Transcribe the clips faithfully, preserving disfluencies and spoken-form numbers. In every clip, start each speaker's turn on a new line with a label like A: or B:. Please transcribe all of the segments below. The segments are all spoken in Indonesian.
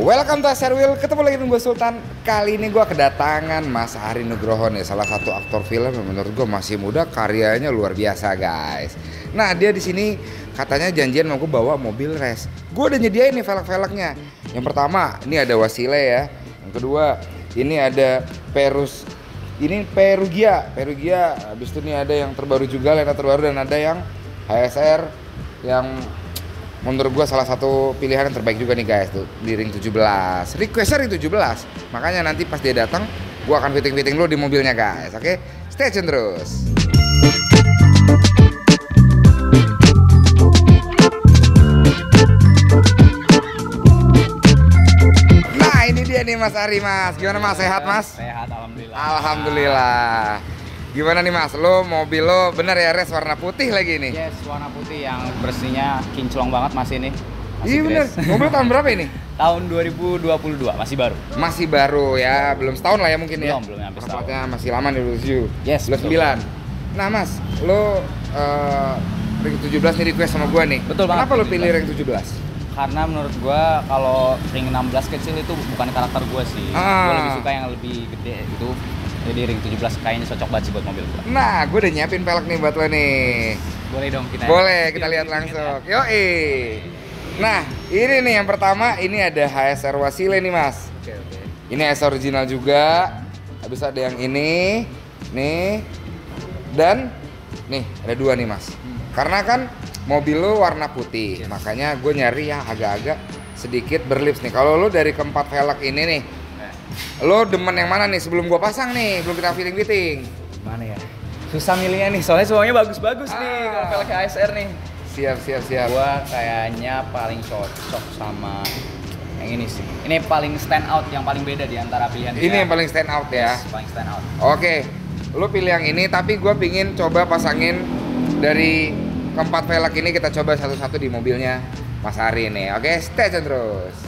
A: Welcome to Share Wheel, ketemu lagi dengan gue Sultan. Kali ini gue kedatangan Mas Ari Nugroho nih, salah satu aktor film yang menurut gue masih muda, karyanya luar biasa guys. Nah dia di sini katanya janjian mau gue bawa mobil race. Gue udah nyediain nih velg-velgnya. Yang pertama ini ada Wasile ya. Yang kedua ini ada Perus, ini Perugia, Perugia. Habis itu nih ada yang terbaru juga, Lena terbaru, dan ada yang H S R yang menurut gue salah satu pilihan yang terbaik juga nih guys tuh di ring tujuh belas. Requestnya ring tujuh belas. Makanya nanti pas dia datang gue akan fitting-fitting dulu di mobilnya guys. Oke, stay tune terus. Nah ini dia nih Mas Ari Mas. Gimana Mas, sehat Mas?
B: Sehat alhamdulillah.
A: Alhamdulillah. Gimana nih Mas, lo mobil lo bener ya res warna putih lagi nih?
B: Yes, warna putih yang bersihnya kinclong banget Mas ini. Masih
A: Iya bener, mobil tahun berapa ini?
B: Tahun dua ribu dua puluh dua, masih baru.
A: Masih baru ya, belum setahun lah ya mungkin ya?
B: Belum, belum sampai setahun.
A: Rapatnya masih lama nih review.
B: Yes,
A: Lo sembilan. Nah Mas, lo uh, ring tujuh belas nih request sama gua nih.
B: Betul banget.
A: Kenapa lo pilih ring tujuh belas?
B: Karena menurut gua kalau ring enam belas kecil itu bukan karakter gua sih.
A: Ah.
B: Gua lebih suka yang lebih gede gitu. Jadi ring tujuh belas kayaknya cocok banget sih buat mobil gua.
A: Nah, gue udah nyiapin velg nih buat lo nih.
B: Boleh dong kita.
A: Boleh, kita lihat langsung. Yoi. Nah, ini nih yang pertama, ini ada H S R Wasile nih Mas.
B: Oke, oke.
A: Ini S original juga. Habis ada yang ini, nih, dan nih ada dua nih Mas. Karena kan mobil lo warna putih,
B: Yes.
A: makanya gue nyari yang agak-agak sedikit berlips nih. Kalau lo dari keempat velg ini nih, lo demen yang mana nih sebelum gue pasang nih, belum kita fitting-fitting?
B: Mana ya? Susah milihnya nih, soalnya semuanya bagus-bagus
A: Ah.
B: nih kalau velg H S R nih.
A: Siap, siap, siap.
B: Gua kayaknya paling cocok sama yang ini sih. Ini paling stand out, yang paling beda di antara pilihan
A: Ini yang paling stand out ya.
B: Yes, paling stand out.
A: Oke, lo pilih yang ini, tapi gue pingin coba pasangin dari keempat velg ini, kita coba satu-satu di mobilnya Mas Ari nih. Oke, stay tune terus.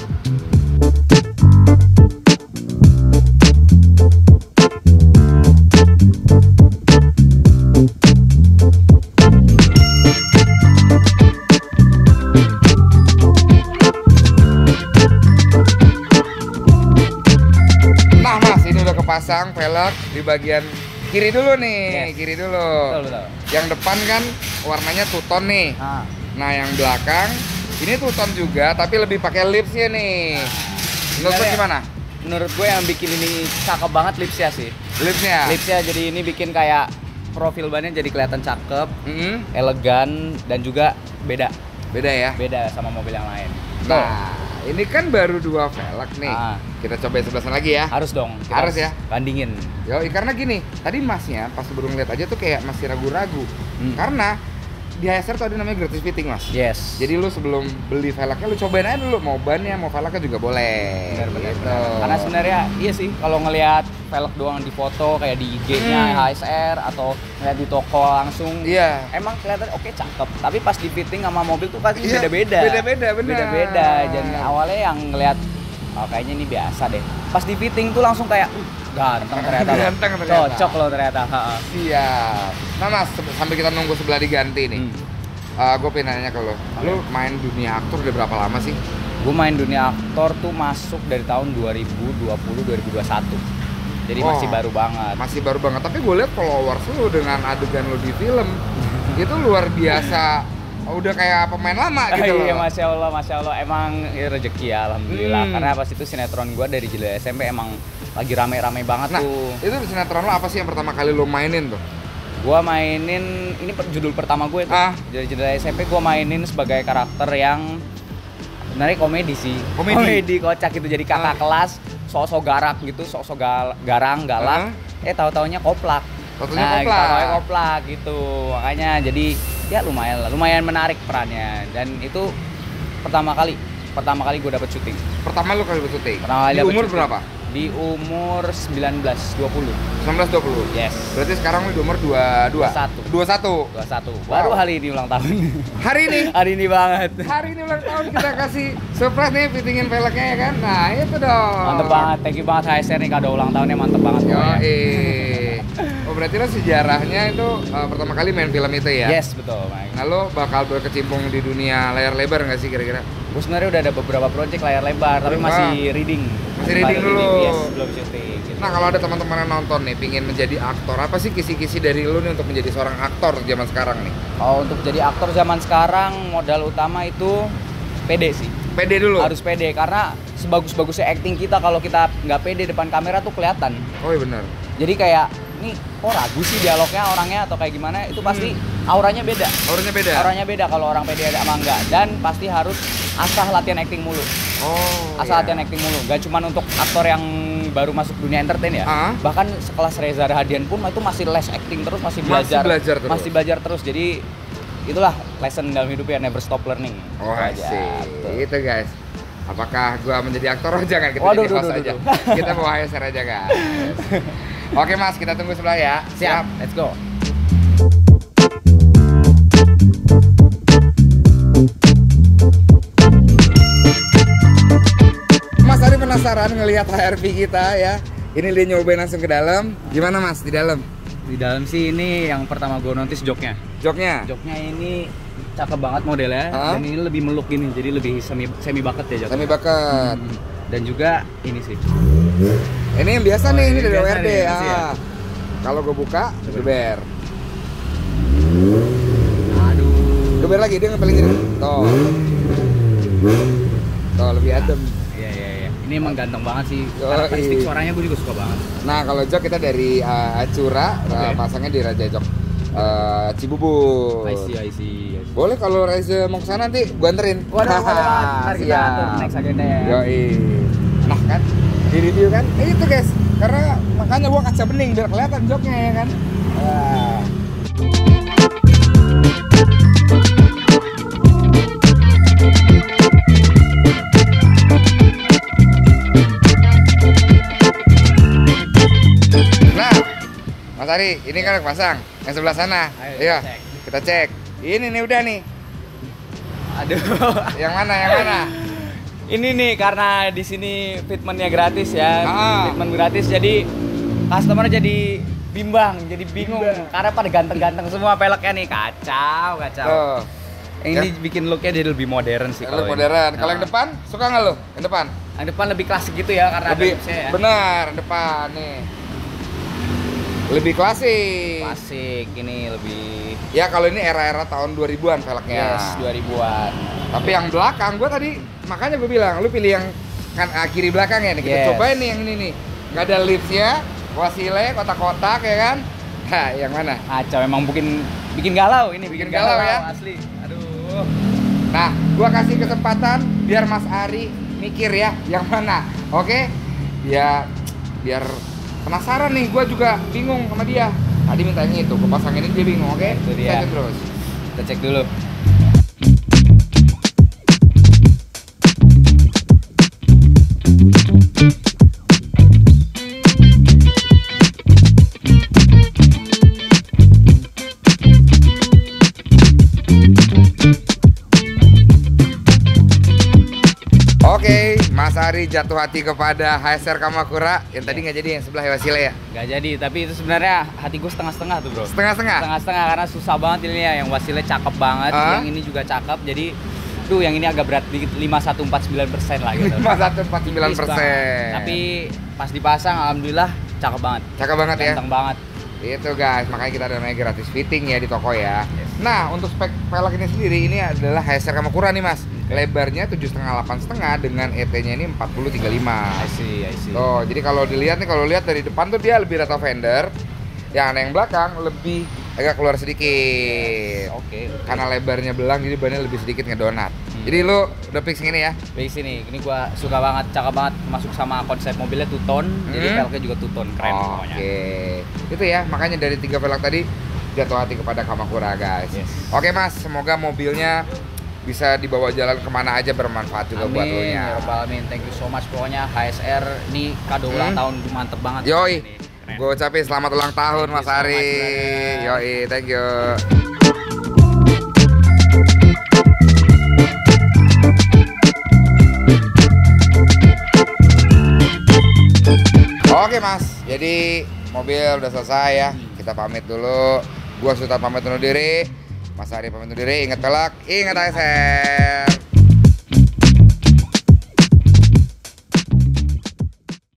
A: Nah Mas, ini udah kepasang velg di bagian kiri dulu nih,
B: Yes.
A: kiri dulu.
B: Betul, betul.
A: Yang depan kan warnanya two tone nih.
B: Ah.
A: Nah yang belakang ini two tone juga, tapi lebih pakai lipsnya nih. Menurut lo
B: Sebenarnya-
A: gimana?
B: Menurut gue yang bikin ini cakep banget lipsnya sih.
A: Lipsnya?
B: Lipsnya jadi ini bikin kayak profil bannya jadi kelihatan cakep,
A: Mm-mm.
B: elegan, dan juga beda.
A: Beda ya?
B: Beda sama mobil yang lain.
A: Nah, ini kan baru dua velg nih.
B: Ah.
A: Kita cobain sebelah sana lagi ya.
B: Harus dong. kita
A: Harus ya?
B: Bandingin.
A: Yo, karena gini, tadi masnya pas baru ngeliat aja tuh kayak masih ragu-ragu.
B: Hmm.
A: Karena di H S R tuh ada namanya gratis fitting mas.
B: Yes.
A: Jadi lu sebelum beli velgnya lu cobain aja dulu, mau bannya, mau velgnya juga boleh.
B: Benar, benar,
A: Gitu.
B: benar. Karena sebenarnya iya sih kalau ngelihat velg doang di foto kayak di I G-nya
A: Hmm.
B: H S R atau ngeliat di toko langsung,
A: Iya.
B: emang kelihatan oke cakep. Tapi pas di fitting sama mobil tuh pasti
A: Iya,
B: beda-beda.
A: beda-beda, benar.
B: Beda-beda. Dan awalnya yang ngelihat oh, kayaknya ini biasa deh. Pas di fitting tuh langsung kayak uh, ganteng ternyata. loh.
A: Ganteng ternyata.
B: Cocok loh ternyata. Ha-ha.
A: Siap. Nah mas, se- sambil kita nunggu sebelah diganti nih,
B: Hmm.
A: gue pengen nanya ke lo, lu main dunia aktor udah berapa lama sih?
B: Gue main dunia aktor tuh masuk dari tahun dua ribu dua puluh dua ribu dua puluh satu. Jadi
A: Oh.
B: masih baru banget.
A: Masih baru banget, tapi gue lihat followers lu dengan adegan lu di film itu luar biasa, udah kayak pemain lama gitu
B: Iya,
A: loh.
B: masya Allah, masya Allah, emang ya, rezeki ya, alhamdulillah.
A: Hmm.
B: Karena pas itu sinetron gue dari jilid S M P emang lagi rame-rame banget
A: Nah,
B: tuh.
A: itu sinetron lo apa sih yang pertama kali lo mainin tuh?
B: Gue mainin ini per- judul pertama gue tuh.
A: Ah.
B: Dari jilid S M P gue mainin sebagai karakter yang sebenarnya komedi sih.
A: Komedi?
B: kocak gitu, jadi kakak
A: Ah.
B: kelas, sok-sok garak gitu, sok-sok gal- garang, galak. Eh tahu-taunya koplak.
A: Tahu-taunya
B: nah,
A: koplak.
B: tahu-taunya koplak gitu. Makanya jadi ya lumayan lah, lumayan menarik perannya. Dan itu pertama kali, pertama kali gue dapet syuting.
A: Pertama lo kali bersyuting?
B: Pertama kali
A: Di
B: dapet
A: umur
B: syuting.
A: berapa?
B: Di umur sembilan belas dua puluh.
A: sembilan belas dua puluh?
B: Yes.
A: Berarti sekarang lo di umur dua puluh dua?
B: dua puluh satu.
A: dua puluh satu?
B: dua puluh satu.
A: Wow.
B: Baru hari ini ulang tahun.
A: Hari ini?
B: Hari ini banget.
A: Hari ini ulang tahun kita kasih surprise nih, fittingin velgnya ya kan? Nah itu dong.
B: Mantep banget, thank you banget H S R nih, kado ulang tahunnya mantep banget. pokoknya.
A: Yoi. Oh berarti lo sejarahnya itu uh, pertama kali main film itu ya?
B: Yes, betul, Mike.
A: Nah lo bakal berkecimpung di dunia layar lebar nggak sih kira-kira?
B: Gue sebenarnya udah ada beberapa project layar lebar, tapi
A: Wah.
B: masih reading.
A: Masih reading
B: Baru
A: dulu.
B: Yes, belum syuting. Gitu.
A: Nah kalau ada teman-teman yang nonton nih, pingin menjadi aktor, apa sih kisi-kisi dari lo nih untuk menjadi seorang aktor zaman sekarang nih?
B: Oh, untuk jadi aktor zaman sekarang modal utama itu pede sih.
A: Pede dulu?
B: Harus pede karena sebagus-bagusnya acting kita kalau kita nggak pede depan kamera tuh kelihatan.
A: Oh iya benar.
B: Jadi kayak nih kok ragu sih dialognya orangnya atau kayak gimana, itu pasti auranya beda.
A: Auranya beda?
B: Auranya beda kalau orang pede ada sama enggak. Dan pasti harus asah latihan acting mulu.
A: Oh
B: Asal
A: iya.
B: latihan acting mulu. Gak cuma untuk aktor yang baru masuk dunia entertain ya.
A: Ah.
B: Bahkan sekelas Reza Rahadian pun itu masih les acting terus, masih
A: Masih
B: belajar.
A: belajar terus.
B: Masih belajar terus. Jadi itulah lesson dalam hidup ya, never stop learning.
A: Oh
B: Itu aja.
A: sih,
B: Betul.
A: itu guys. Apakah gua menjadi aktor? Oh jangan, kita
B: Waduh,
A: jadi
B: duh,
A: host
B: duh,
A: aja.
B: duh.
A: Kita bawa H S R aja guys. Oke mas, kita tunggu sebelah ya.
B: Siap, let's go.
A: Mas Ari penasaran ngelihat H R V kita ya. Ini dia nyobain langsung ke dalam. Gimana mas di dalam?
B: Di dalam sih ini yang pertama gue notice joknya.
A: Joknya?
B: Joknya ini cakep banget modelnya,
A: Ah?
B: dan ini lebih meluk gini, jadi lebih semi semi bucket ya joknya.
A: Semi bucket.
B: Hmm. Dan juga ini sih.
A: Ini yang biasa
B: Oh,
A: nih, ini
B: ini
A: dari O
B: biasa
A: R D.
B: nih, masih ya?
A: Ah. Kalau gue buka, geber.
B: Aduh.
A: Geber lagi, dia ngepelin gini. Tuh. Tuh, lebih adem.
B: Iya iya iya. Ini emang ganteng banget sih.
A: Yoi.
B: Karakteristik suaranya gue juga suka banget.
A: Nah, kalau jok kita dari uh, Acura, uh,
B: Oke.
A: pasangnya di Raja Jok uh, Cibubur.
B: I see, I see. I see.
A: Boleh kalau Reza mau kesana nanti gua anterin.
B: Waduh, waduh, ntar kita
A: Siap.
B: atur next agenda ya.
A: Yoi. Nah kan, di review kan, eh, itu guys. Karena makanya gua kaca bening biar kelihatan joknya ya kan. Wah. Nah, Mas Ari, ini kan udah pasang. Yang sebelah sana.
B: Ayo,
A: Iya,
B: kita cek.
A: kita cek. Ini nih udah nih.
B: Aduh.
A: Yang mana? Yang mana?
B: Ini nih karena di sini fitmentnya gratis ya.
A: Ah.
B: Fitment gratis jadi customer jadi bimbang, jadi bingung
A: Bimbang.
B: karena pada ganteng-ganteng semua peleknya nih, kacau, kacau.
A: Tuh.
B: Yang ini bikin looknya jadi lebih modern sih.
A: Lu
B: kalau ini.
A: modern. Kalau
B: Nah.
A: yang depan, suka nggak lu? Yang depan?
B: Yang depan lebih klasik gitu ya karena
A: Lebih
B: ada lipsnya ya.
A: benar, depan nih. Lebih klasik.
B: Klasik ini lebih
A: Ya kalau ini era-era tahun dua ribuan velgnya.
B: yes dua ribuan.
A: Tapi yang belakang gua tadi makanya gue bilang lu pilih yang kan ah, kiri belakang ya nih. Kita
B: Yes.
A: cobain nih yang ini nih. Nggak ada lipsnya, wasile kotak-kotak ya kan. Nah, yang mana?
B: Kacau emang bikin bikin galau ini,
A: Bikin galau ya?
B: asli. Aduh.
A: Nah, gua kasih kesempatan biar Mas Ari mikir ya yang mana. Oke? Ya biar penasaran nih, gua juga bingung sama dia. Tadi mintanya itu, gua pasangin ini dia bingung, oke?
B: Itu dia.
A: Saya terus.
B: Kita cek dulu.
A: Oke, Mas Ari jatuh hati kepada H S R Kamakura yang tadi nggak jadi yang sebelah ya Wasile ya?
B: Nggak jadi, tapi itu sebenarnya hati gue setengah-setengah tuh bro.
A: Setengah-setengah?
B: Setengah-setengah karena susah banget ini ya. Yang Wasile cakep banget,
A: Ah?
B: yang ini juga cakep. Jadi, duh yang ini agak berat dikit, lima koma satu empat sembilan persen lah gitu.
A: lima koma satu empat sembilan
B: Tipis
A: persen.
B: banget. Tapi pas dipasang, alhamdulillah cakep banget.
A: Cakep banget ya?
B: Ganteng banget.
A: Itu guys, makanya kita ada namanya gratis fitting ya di toko ya.
B: Yes.
A: Nah, untuk spek velg ini sendiri ini adalah H S R Kamakura nih mas. Lebarnya tujuh koma lima delapan koma lima dengan E T-nya ini empat puluh tiga puluh lima.
B: I see, I see.
A: Tuh, jadi kalau dilihat nih, kalau lihat dari depan tuh dia lebih rata fender. Yang yang belakang lebih agak keluar sedikit.
B: Oke. oke.
A: Karena lebarnya belang jadi bannya lebih sedikit ngedonat.
B: Hmm.
A: Jadi lu udah fix ini ya?
B: Dari sini, ini gua suka banget, cakep banget. Masuk sama konsep mobilnya two tone, jadi
A: Hmm.
B: velgnya juga two tone, keren
A: Oke.
B: pokoknya.
A: Itu ya, makanya dari tiga velg tadi jatuh hati kepada Kamakura guys.
B: Yes.
A: Oke mas, semoga mobilnya bisa dibawa jalan kemana aja bermanfaat juga buat lo
B: Amin, ya
A: nya.
B: Rabbal alamin. Thank you so much pokoknya H S R ini kado
A: Hmm.
B: ulang tahun mantep banget.
A: Yoi,
B: Ini, keren.
A: gue ucapin selamat ulang tahun
B: Thank you
A: Mas
B: so much,
A: Ari.
B: brother.
A: Yoi, thank you. Oke mas, jadi mobil udah selesai ya. Kita pamit dulu. Gua Sultan pamit undur diri. Mas Ari pamit undur diri. Ingat pelak, ingat A S M.